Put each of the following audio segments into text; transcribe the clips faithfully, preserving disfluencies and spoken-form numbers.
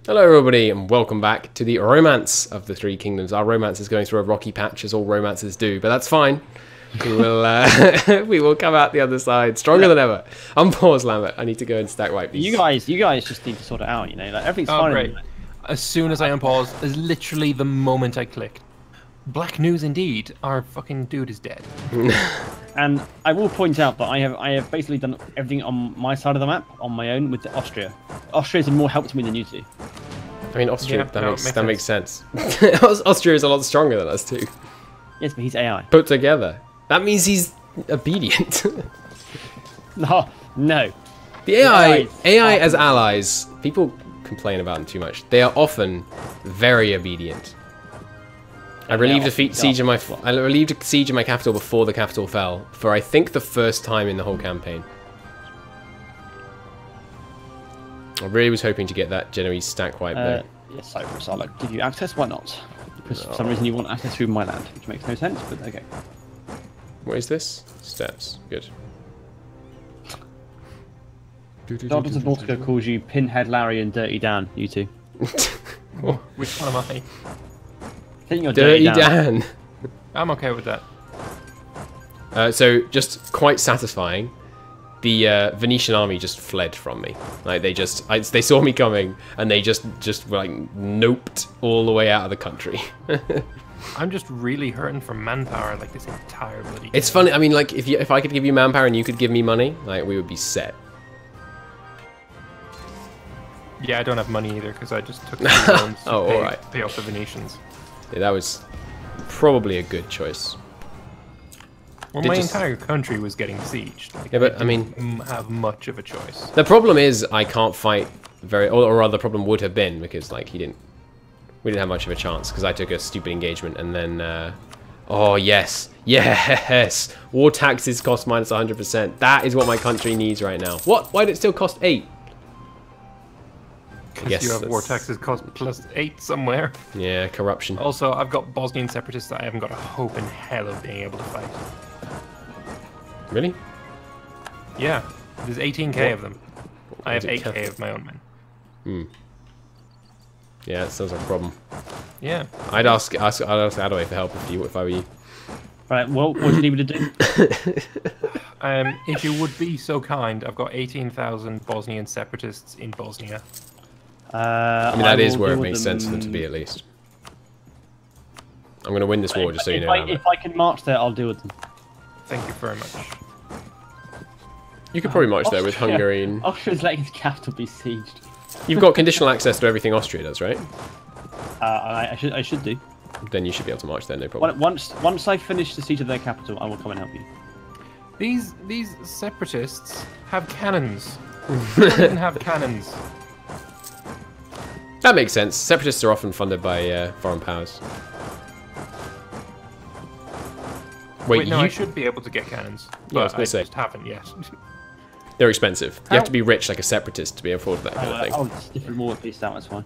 Hello everybody and welcome back to the Romance of the Three Kingdoms. Our romance is going through a rocky patch as all romances do, but that's fine. We will uh, we will come out the other side stronger than ever. Unpause, Lambert. I need to go and stack wipe these. You guys, you guys just need to sort it out. You know, like everything's Oh, fine. great. As soon as I unpause, is literally the moment I clicked. Black news indeed. Our fucking dude is dead. And I will point out that I have I have basically done everything on my side of the map on my own with Austria. Austria's more helped me than you two. I mean, Austria. Yeah, that no, makes, makes that makes sense. Austria is a lot stronger than us too. Yes, but he's A I. Put together, that means he's obedient. No, no. The A I, A I A I as allies, people complain about them too much. They are often very obedient. I relieved a fe- siege of my I relieved a siege of my capital before the capital fell, for I think the first time in the whole campaign. I really was hoping to get that Genoese stack wipe Uh, though. yes, Cyprus. I'll like, give you access. Why not? Because for some reason you want access through my land, which makes no sense. But okay. What is this? Steps. Good. Daughters of Nautica calls you Pinhead Larry and Dirty Dan. You two. Which one am I? I think you're Dirty Dirty, Dan. Dan. I'm okay with that. Uh, so just quite satisfying. The uh, Venetian army just fled from me. Like they just, I, they saw me coming, and they just, just like noped all the way out of the country. I'm just really hurting for manpower like this entire bloody. It's funny. I mean, like if you, if I could give you manpower and you could give me money, like we would be set. Yeah, I don't have money either because I just took the loans to Oh, pay, alright. pay off the Venetians. Yeah, that was probably a good choice. Well, Did my just- entire country was getting sieged. Like, Yeah, but I mean, didn't have much of a choice. the problem is I can't fight very, or, or rather, the problem would have been because like he didn't, we didn't have much of a chance because I took a stupid engagement and then. Uh, oh yes, yes, war taxes cost minus one hundred percent. That is what my country needs right now. What? Why did it still cost eight? Because Yes, you have war that's- taxes cost plus eight somewhere. Yeah, corruption. Also, I've got Bosnian separatists that I haven't got a hope in hell of being able to fight. Really? Yeah, there's eighteen K What? of them. I Is have it eight K Catholic? of my own men. Hmm. Yeah, that sounds like a problem. Yeah. I'd ask, ask I'd ask Adaway for help if you, if I were you. Right. Well, what do you need me to do? Um, if you would be so kind, I've got eighteen thousand Bosnian separatists in Bosnia. Uh, I mean, that is will where it deal with makes sense for them to be at least. I'm gonna win this war, If, just so you if know. I, Lambert. if I can march there, I'll deal with them. Thank you very much. You could probably march there with Austria- Hungary. And... Austria's letting his capital be sieged. You've got conditional access to everything Austria does, right? Uh, I, I should I should do. Then you should be able to march there, no problem. Once once I finish the siege of their capital, I will come and help you. These these separatists have cannons. They don't even have cannons. That makes sense. Separatists are often funded by uh, foreign powers. Wait, Wait, no, you... I should be able to get cannons, Yeah, I was but gonna I, say. just haven't yet. They're expensive. You have How- to be rich like a separatist to be able to afford that kind of Uh, thing. oh, it's different war piece. That was fine.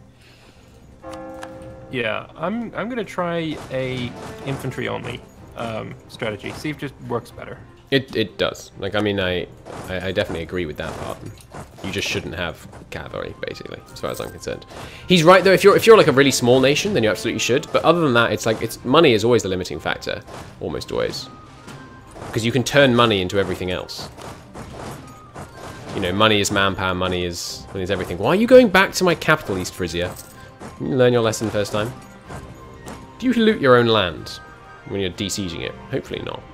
Yeah, I'm I'm gonna try a infantry only um, strategy. See if it just works better. It it does. Like I mean, I, I I definitely agree with that part. You just shouldn't have cavalry, basically, as far as I'm concerned. He's right though. If you're if you're like a really small nation, then you absolutely should. But other than that, it's like it's money is always the limiting factor, almost always, because you can turn money into everything else. You know, money is manpower. Money is money is everything. Why are you going back to my capital, East Frisia? Didn't you learn your lesson first time? Do you loot your own land when you're de-sieging it? Hopefully not.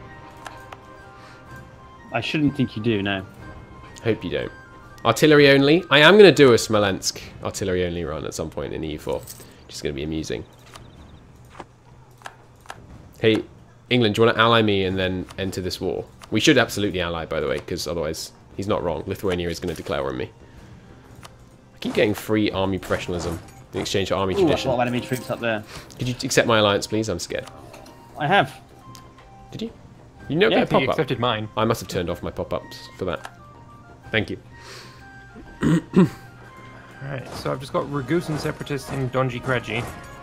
I shouldn't think you do now. Hope you don't. Artillery only. I am going to do a Smolensk artillery only run at some point in E U four. Which is going to be amusing. Hey, England, do you want to ally me and then enter this war? We should absolutely ally, by the way, because otherwise he's not wrong. Lithuania is going to declare on me. I keep getting free army professionalism in exchange for army Ooh, a lot tradition. of enemy troops up there. Could you accept my alliance, please? I'm scared. I have. Did you? You know Yeah, that He pop up. accepted mine. I must have turned off my pop-ups for that. Thank you. Alright, so I've just got Ragusan separatists in Donji Kreji.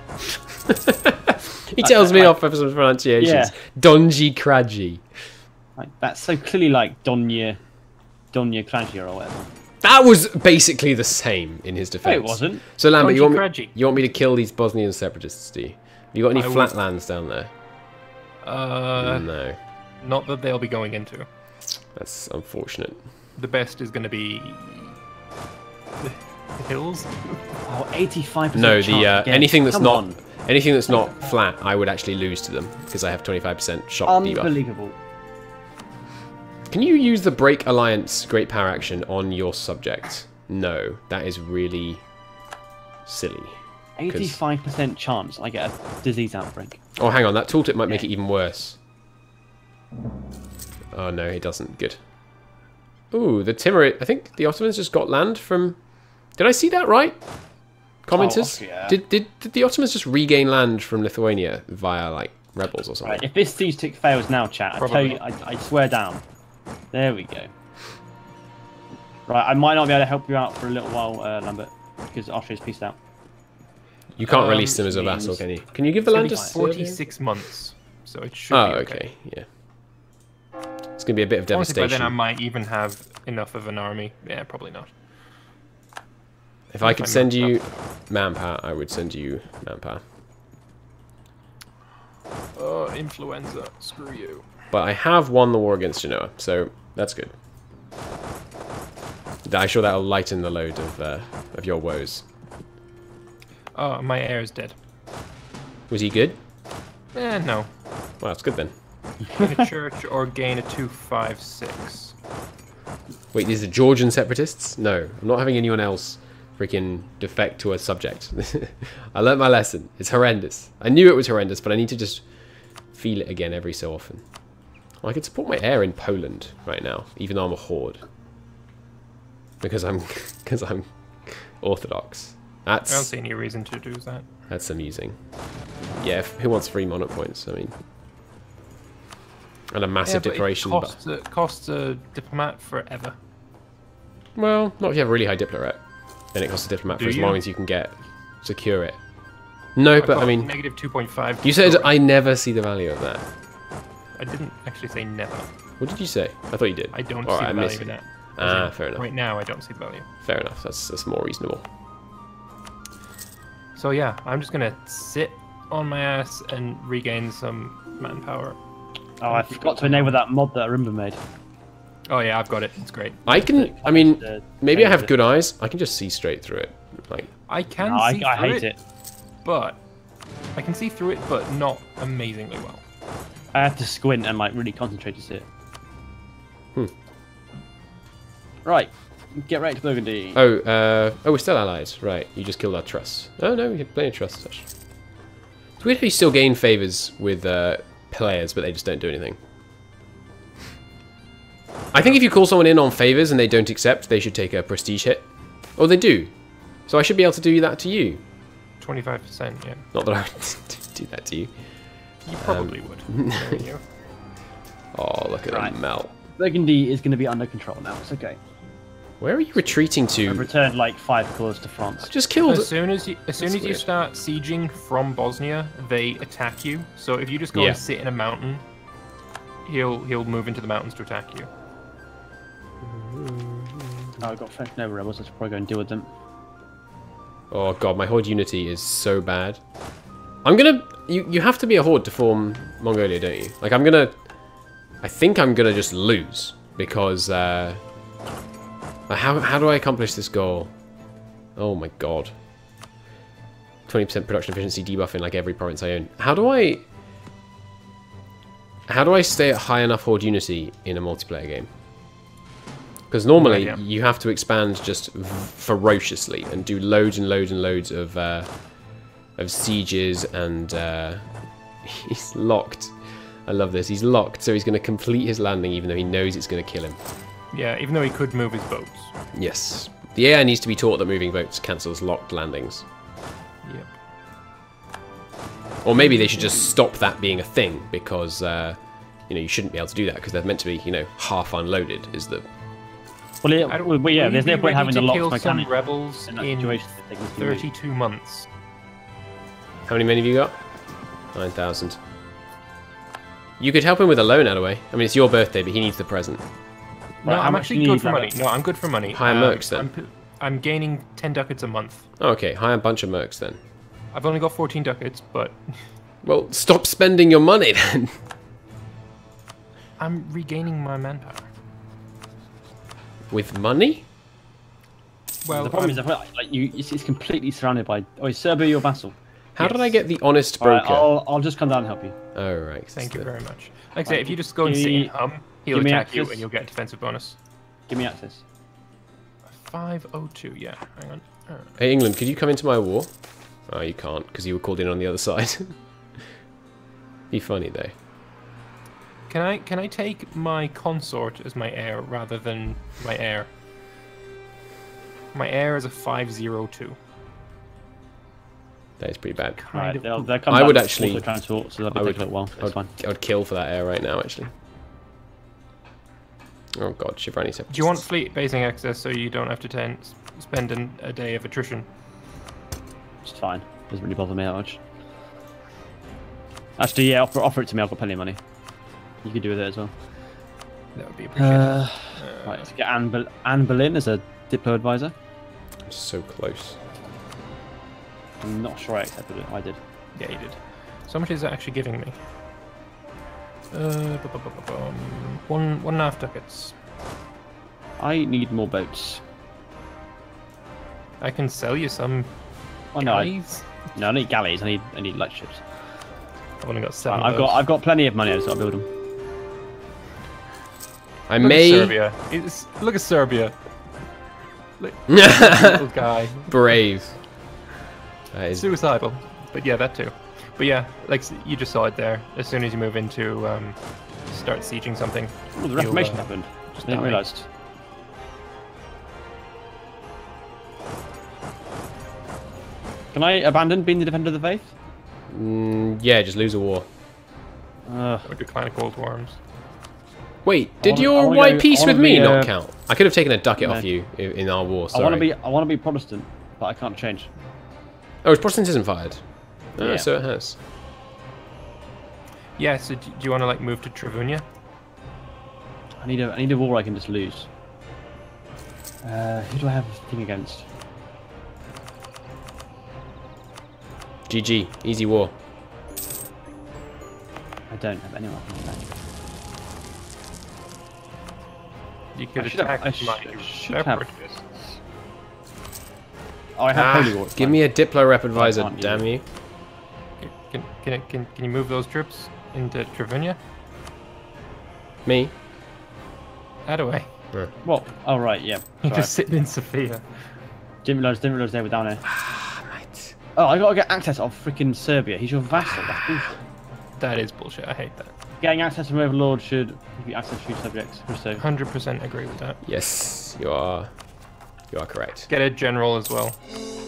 He tells me I- off for some pronunciations. Yeah. Donji Kraji. Like, that's so clearly like Donya, Donya Krajia or whatever. That was basically the same in his defense. No, it wasn't. So Lambert, you want, me, Crunchy. you want me to kill these Bosnian separatists, do you? You got any I would- flatlands down there? Uh, No. not that they'll be going into. That's unfortunate. The best is going to be the the hills. Oh, eighty-five percent No, chance the uh, again. anything that's Come not on. anything that's not flat, I would actually lose to them because I have twenty-five percent shock debuff. Unbelievable. Can you use the Break Alliance Great Power action on your subject? No, that is really silly. eighty-five percent chance I get a disease outbreak. Oh, hang on, that tooltip might make it even worse. Oh no, it doesn't. Good. Ooh, the Timurid. I think the Ottomans just got land from. Did I see that right? Commenters. Austria. Did did did the Ottomans just regain land from Lithuania via like rebels or something? Right, if this siege tick fails now, chat, I tell Probably. you, I, I swear down. There we go. Right, I might not be able to help you out for a little while, uh, Lambert, because Austria's pieced out. You can't Um, release them as a means- vassal, can you? Can you give the It's land gonna to be Serbia? forty-six months, so it should Oh, be okay. okay. Yeah. It's gonna be a bit of Honestly, by devastation. then I might even have enough of an army. Yeah, probably not. If I if could I'm send not you manpower, I would send you manpower. Oh, influenza. Screw you. But I have won the war against Genoa, so that's good. I'm sure that'll lighten the load of uh, of your woes. Oh, my heir is dead. Was he good? Eh, no. Well, that's good then. Gain a church or gain a two five six. Wait, these are Georgian separatists? No, I'm not having anyone else freaking defect to a subject. I learnt my lesson. It's horrendous. I knew it was horrendous, but I need to just feel it again every so often. Well, I could support my heir in Poland right now, even though I'm a horde. Because I'm because I'm Orthodox. I don't That's see any reason to do that. that's amusing. Yeah, if, who wants free monarch points? I mean, and a massive but it decoration. But, costs, a, costs a diplomat forever. well, not if you have a really high diplomat. Then it costs a diplomat Do for as you? long as you can get secure it. No, I but I got mean, negative two point five. you said I never see the value of that. I didn't actually say never. What did you say? I thought you did. I don't All see right, the I value missed in it. that. Ah, As in, fair enough. Right now, I don't see the value. Fair enough. That's that's more reasonable. So yeah, I'm just gonna sit on my ass and regain some manpower. Oh, I forgot to enable that mod that Arimba made. Oh yeah, I've got it. It's great. I can. I mean, The- maybe I have the- good eyes. I can just see straight through it. Like, I can No, I, see I through hate it. but I can see through it, but not amazingly well. I have to squint and like really concentrate to see it. Hmm. Right, get right to Burgundy. oh, uh, oh, we're still allies, right? You just killed our trust. Oh no, we have plenty of trust. Actually. It's weird how you still gain favors with uh, players, but they just don't do anything. I think if you call someone in on favors and they don't accept, they should take a prestige hit. Oh, they do. So I should be able to do that to you. twenty-five percent, yeah. Not that I would do that to you. You probably Um, would. Knowing you. Oh, look at Right. them melt. Burgundy is going to be under control now. It's okay. Where are you retreating I've to? returned like five corps to France. Just killed. As soon as you, as soon That's as you weird. start sieging from Bosnia, they attack you. So if you just go Yeah. and sit in a mountain, he'll he'll move into the mountains to attack you. Oh, I've got French Nova rebels. Let's probably go and deal with them. Oh god, my horde unity is so bad. I'm gonna. You you have to be a horde to form Mongolia, don't you? Like I'm gonna. I think I'm gonna just lose because. Uh, how how do I accomplish this goal? Oh my god. twenty percent production efficiency debuff in like every province I own. How do I? How do I stay at high enough horde unity in a multiplayer game? Because normally No idea. you have to expand just v- ferociously and do loads and loads and loads of uh, of sieges and uh, he's locked. I love this. He's locked, so he's going to complete his landing even though he knows it's going to kill him. Yeah, even though he could move his boats. Yes. The A I needs to be taught that moving boats cancels locked landings. Yep. Or maybe they should just stop that being a thing because uh, you know you shouldn't be able to do that because they're meant to be you know half unloaded is the Well, yeah, I don't- well, yeah will there's you no be point ready having to the kill locks some mechanic rebels in that in situation. to take this to me. thirty-two months. How many men have you got? nine thousand. You could help him with a loan, out of way. I mean, it's your birthday, but he needs the present. No, Right, how I'm much actually do you good need, for money. Lambert? No, I'm good for money. Hire Um, mercs, then. I'm, p- I'm gaining ten ducats a month. Oh, okay, hire a bunch of mercs then. I've only got fourteen ducats, but Well, stop spending your money then. I'm regaining my manpower. With money? Well, the problem I'm- is, like, like you, it's, it's completely surrounded by. Oh, is Serbia your vassal? How did Yes. I get the honest All right, broker? I'll, I'll just come down and help you. Oh, right. Thank you the- very much. Like I say, Right, if you just go and give sit me- and hum, he'll give me attack you access. and you'll get a defensive bonus. Give me access. five oh two, yeah. Hang on. Alright. Hey, England, could you come into my war? Oh, you can't, because you were called in on the other side. Be funny, though. Can I can I take my consort as my heir rather than my heir? My heir is a five zero two. That is pretty bad. Kind Right, of they'll, poop. they'll come I down would and actually- also transport, so that'll I take would- a little while. I That's would, fine. I would kill for that air right now, actually. Oh god, Shivrani Separatists. Do you want fleet basing access so you don't have to ten, spend an, a day of attrition? It's fine. Doesn't really bother me that much. Actually, yeah, offer, offer it to me. I've got plenty of money. You could do with it as well. That would be appreciated. Uh, right, let's get Anne, Bel- Anne Boleyn as a Diplo advisor. I'm so close. I'm not sure I accepted it. I did. Yeah, you did. So how much is it actually giving me? Uh, bu- bu- bu- bu- bum. one one and a half ducats. I need more boats. I can sell you some Oh no, I, galleys. no, I need galleys. I need, I need lightships. I've only got seven. I've of got, those. I've got plenty of money. I just got to build them. I Look may... at Serbia. It's, look at Serbia. Look, little guy. Brave. That is... Suicidal. But yeah, that too. But yeah, like s- you just saw it there. As soon as you move into um, start sieging something, Oh, the you'll, Reformation uh, happened. just I didn't die. realise. Can I abandon being the defender of the faith? Mm, yeah, just lose a war. Uh, or decline of cold worms. Wait, did wanna- I your wanna white go- peace I with wanna me be, not uh, count? I could have taken a ducat no. off you in, in our war, I sorry. want to be, I want to be Protestant, but I can't change. Oh, his Protestantism fired? Oh, Yeah. so it has. Yeah. So do, do you want to like move to Travunia? I need a, I need a war I can just lose. Uh, who do I have a thing against? G G, easy war. I don't have anyone. I can attack. You could I should have- attack I sh- my should have- separatists. Oh, I have Ah, holy war. give me a Diplo Rep advisor, can't use damn it. you. Can can it, can can you move those troops into Travunia? Me? That away. What? Oh right, yeah. Sorry. Just sitting in Sofia. Didn't realize, didn't realize they were down here. Right. Oh, I gotta get access of freaking Serbia. He's your vassal. That's bullshit. That is bullshit. I hate that. Getting access from Overlord should give you access to your subjects. So one hundred percent agree with that. Yes, you are. You are correct. Get a general as well.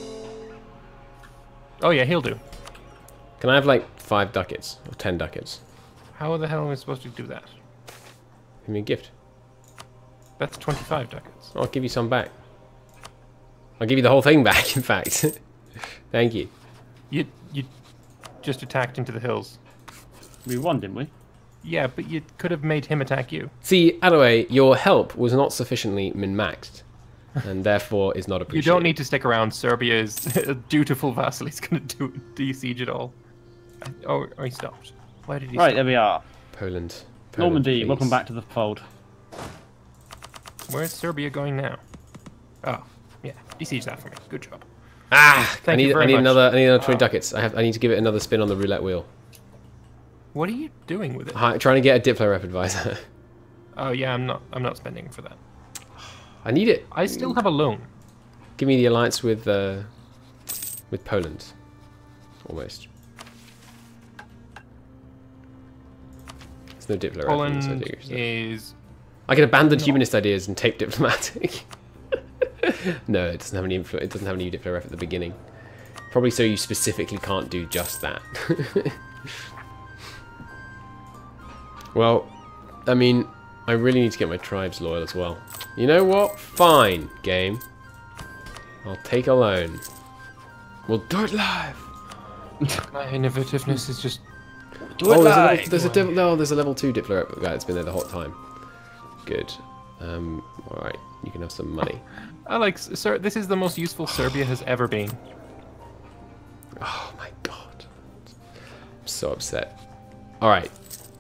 Oh yeah, he'll do. Can I have like five ducats or ten ducats? How the hell am I supposed to do that? Give me a gift. That's twenty-five ducats. I'll give you some back. I'll give you the whole thing back, in fact. Thank you. You you just attacked into the hills. we won, didn't we? Yeah, but you could have made him attack you. See, anyway, your help was not sufficiently min-maxed, and therefore is not You appreciated. don't need to stick around. Serbia is a dutiful vassal. He's going to do de-siege it all. Oh, oh, he stopped. Why did he Right, stop? there we are. Poland. Poland, Normandy, please. welcome back to the fold. Where's Serbia going now? Oh, yeah. De-siege that for me. Good job. Ah! Thank I you need, very I need much. another. I need another twenty ducats. I have. I need to give it another spin on the roulette wheel. What are you doing with it? Hi, trying to get a Diplo Rep advisor. Oh yeah, I'm not. I'm not spending for that. I need it. I still have a loan. Give me the alliance with uh, with Poland. Almost. There's no Diplo Rep. Poland so I do, so- is. I can abandon humanist ideas and take diplomatic. No, it doesn't have any influ- it doesn't have any Diplo Rep at the beginning. Probably so you specifically can't do just that. Well, I mean, I really need to get my tribes loyal as well. You know what? Fine, game. I'll take a loan. We'll do it live. My innovativeness is just. Do it Oh, there's a, live. level, there's a div- no, there's a level two Diplo Rep guy that's been there the whole time. Good. Um, all right, you can have some money. I like, sir. This is the most useful Serbia has ever been. Oh my god, I'm so upset. All right,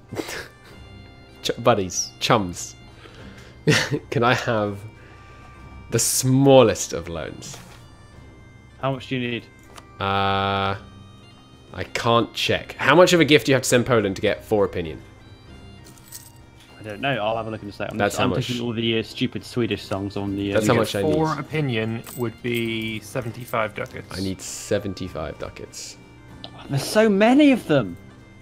Ch buddies, chums. Can I have the smallest of loans? How much do you need? Uh, I can't check. How much of a gift do you have to send Poland to get four opinion? I don't know. I'll have a look in a second. I'm, That's just, how I'm much- taking all the uh, stupid Swedish songs on the. Uh, That's how You much get I need. Four opinion would be seventy-five ducats. I need seventy-five ducats. There's so many of them.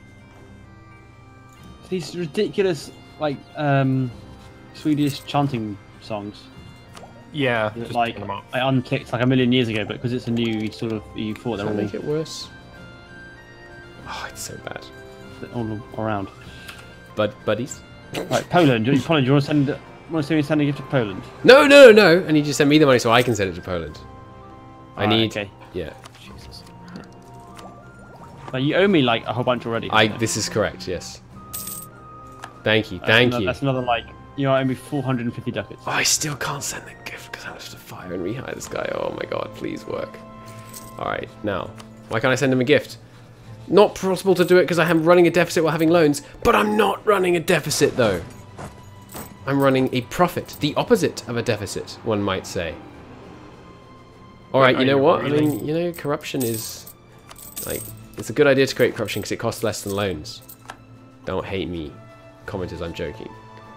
These ridiculous, like, um, Swedish chanting songs. Yeah, that, just like turn them off. I unclicked like a million years ago, but because it's a new, you sort of you thought Does they're that all, make it worse? Oh, it's so bad. all around. Bud buddies? Right, Poland. do you- Poland. Do you want to send? Want to send me send a gift to Poland? No, no, no! I need you to send me the money so I can send it to Poland. I Alright, need. Okay. Yeah. Jesus. But you owe me like a whole bunch already. I. so This is correct. Yes. Thank you. that's Thank another, you. That's another like you owe me four hundred fifty ducats. Oh, I still can't send the gift because I have to fire and rehire this guy. Oh my god, please work. Alright, now. Why can't I send him a gift? Not possible to do it because I am running a deficit while having loans, but I'm not running a deficit though. I'm running a profit. The opposite of a deficit, one might say. Alright, Are you know you what? really? I mean, you know, corruption is... Like, it's a good idea to create corruption because it costs less than loans. Don't hate me, commenters, I'm joking.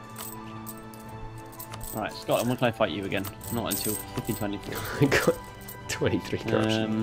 Alright, Scotland. When can I fight you again? Not until fifteen twenty-four. I got twenty-three corruption. Um,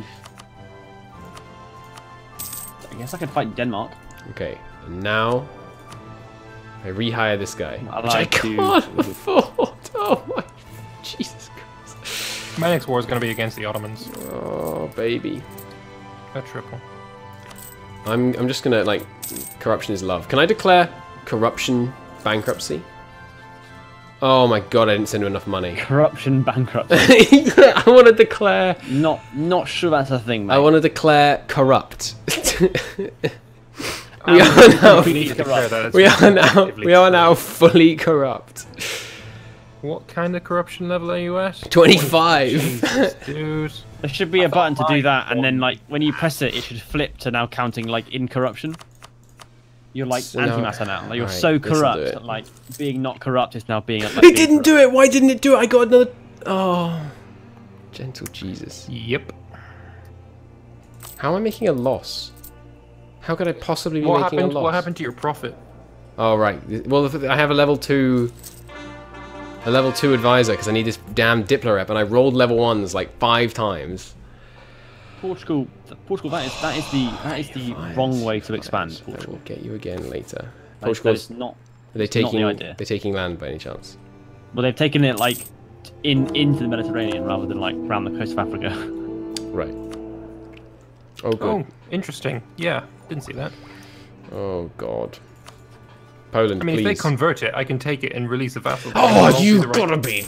I guess I could fight Denmark. Okay, and now I rehire this guy, I which I like to- can't afford. Oh my, Jesus Christ! My next war is going to be against the Ottomans. Oh baby, A triple. I'm I'm just gonna like, corruption is love. Can I declare corruption bankruptcy? Oh my god, I didn't send him enough money. Corruption, bankrupt. I want to declare. not not sure that's a thing, mate. I want to declare corrupt. we Um, are now. completely Declare corrupt. that it's We are now. effectively We are now true. fully corrupt. What kind of corruption level are you at? twenty-five. Jesus, dude. There should be a button to do mine that, and then was- like when you press it, it should flip to now counting like in corruption. You're like So now- antimatter now. Like you're Alright, so this'll do corrupt it. that like being not corrupt is now being. Like, It being didn't do it. Why didn't it do it? I got another. Oh, gentle Jesus. Yep. How am I making a loss? How could I possibly be What making happened? a loss? What happened to your profit? Oh right. Well, if I have a level two, a level two advisor because I need this damn Diplo rep, and I rolled level ones like five times. Portugal, Portugal. That is that is the that is the Fine, wrong way to expand fine. I Portugal. will get you again later. That is- that Portugal's. is not. Are they it's not the taking? idea. They're taking land by any chance? Well, they've taken it like in into the Mediterranean rather than like around the coast of Africa. Right. Oh good. Oh, interesting. Yeah, didn't see that. Oh god. Poland, I mean, please. if they convert it, I can take it and release a vassal. Oh, I'll do you the right- gotta be.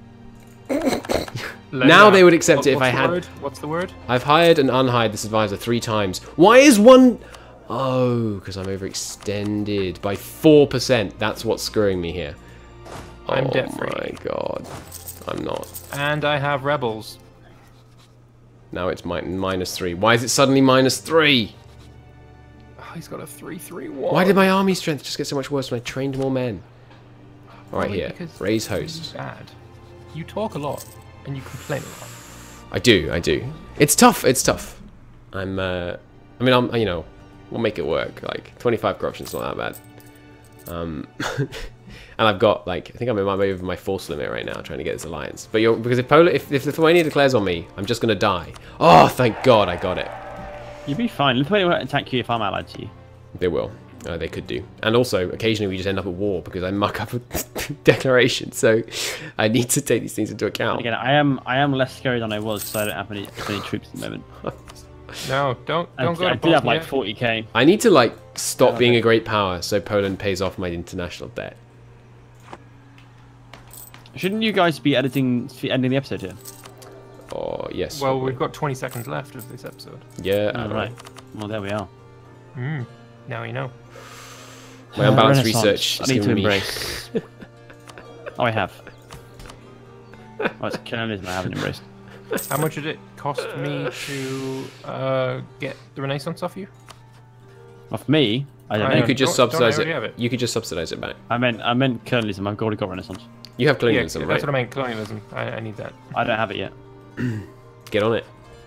Let Now it they out. would accept What- it if what's I the had- Word? What's the word? I've hired and unhired this advisor three times. Why is one... Oh, because I'm overextended by four percent. That's what's screwing me here. I'm oh debt-free. my god. I'm not. And I have rebels. Now it's mi minus three. Why is it suddenly minus three? Oh, he's got a three three one. Why did my army strength just get so much worse when I trained more men? Alright, Probably here. because Raise you're host. Bad. You talk a lot and you complain a lot. I do, I do. It's tough, it's tough. I'm, uh... I mean, I'm, you know, we'll make it work. Like, twenty-five corruption's not that bad. Um... And I've got, like, I think I'm in my way over my force limit right now, trying to get this alliance. But you're, because if Poland, if, if Lithuania declares on me, I'm just gonna die. Oh, thank God I got it. You'd be fine. Lithuania won't attack you if I'm allied to you. They will. Uh, they could do. And also, occasionally we just end up at war because I muck up a declaration. So I need to take these things into And account. again, I am I am less scary than I was because I don't have any, any troops at the moment. No, don't I, don't go I to did have Bosnia. like forty K. I need to, like, stop Yeah, being okay. a great power so Poland pays off my international debt. Shouldn't you guys be editing, ending the episode here? Oh, yes. Well, probably. we've got twenty seconds left of this episode. Yeah, Oh, all right. right. Well, there we are. Mm, now you know. My unbalanced Renaissance. research I is need to giving me... embrace. Oh, I have. Oh, it's colonialism I haven't embraced. How much did it cost me to uh, get the Renaissance off you? Off me, I don't I know. You don't- could just don't- don't I subsidize already it. have it? You could just subsidize it back. I meant I meant colonialism. I've already got Renaissance. You have Yeah, colonialism, that's right? what I meant. Colonialism. I, I need that. I don't have it yet. Get on it.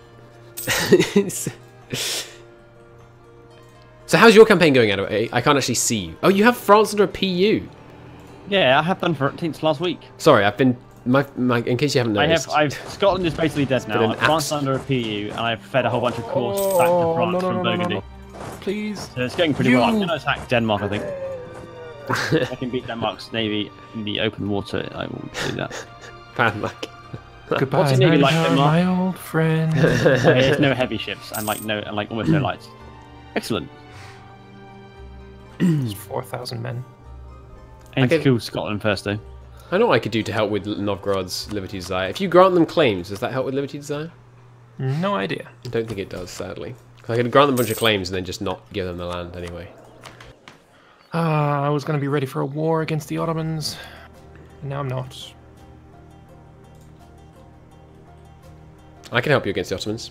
So how's your campaign going, Adam? I can't actually see you. Oh, you have France under a P U. Yeah, I have done for since last week. Sorry, I've been my, my in case you haven't I noticed. have. I've Scotland is basically dead been now. an France abs- under a P U, and I've fed a whole bunch of course back to Oh, France no, no, from no, no, no, Burgundy. no. Please. So it's going pretty You- well. I'm going to attack Denmark, I think. If I can beat Denmark's navy in the open water, I will do that. Bad luck. Goodbye, What's your navy like, Nigel, Denmark? my old friend. There's no heavy ships and like no and like almost no lights. Excellent. It's four thousand men. I need to Okay. kill Scotland first, though. I know what I could do to help with Novgorod's Liberty Desire. If you grant them claims, does that help with Liberty Desire? No idea. I don't think it does, sadly. 'Cause I could grant them a bunch of claims and then just not give them the land anyway. Ah, I was going to be ready for a war against the Ottomans. Now I'm not. I can help you against the Ottomans.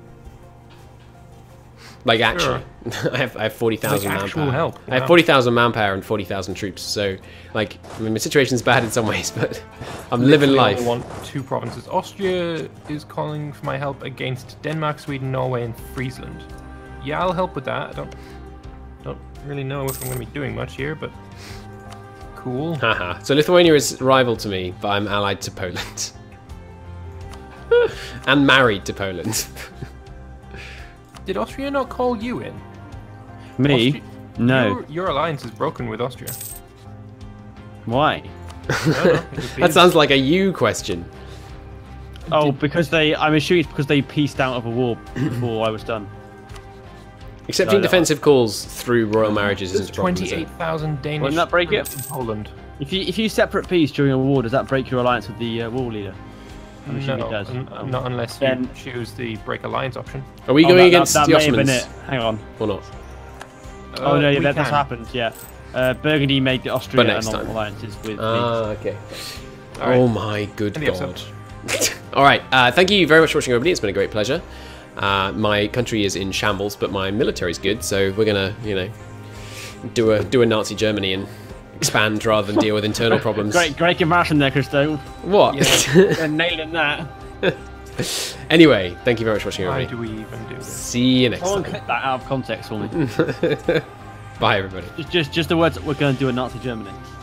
Like actually, I have I have forty thousand Like actual manpower. help, I have wow. forty thousand manpower and forty thousand troops. So, like, I mean, my situation's bad in some ways, but I'm living Literally life. only want two provinces. Austria is calling for my help against Denmark, Sweden, Norway, and Friesland. Yeah, I'll help with that. I don't don't really know if I'm going to be doing much here, but cool. Haha. So Lithuania is rival to me, but I'm allied to Poland and married to Poland. Did Austria not call you in? Me? Austria- No. Your, your alliance is broken with Austria. Why? I don't know, it could be. That sounds like a you question. Oh, because they. I'm assuming it's because they pieced out of a war before I was done. Accepting No, no. defensive calls through royal marriages There's isn't a problem, is it? twenty-eight thousand Danish Wouldn't that break it? troops in Poland. If you if you separate peace during a war, does that break your alliance with the uh, war leader? I'm assuming No, it does. n- Oh. not unless Then- you choose the break alliance option. Are we Oh, going that- against that, the that may have been Ottomans it. Hang on. or not? Oh Uh, no, yeah, we that, that's can. happened. Yeah, uh, Burgundy made the Austria next and time. alliances with. Ah, okay. All right. Oh my good End the god. episode. All right. Uh, thank you very much for watching, everybody. It's been a great pleasure. Uh, my country is in shambles, but my military's good, so we're gonna, you know, do a do a Nazi Germany and expand rather than deal with internal problems. Great, great comparison there, Christo. What? You're nailing that. Anyway, thank you very much for watching, Why everybody. do we even do this? See you next Someone time. clip that out of context for me. Bye, everybody. just, just, just the words. We're going to do a Nazi Germany.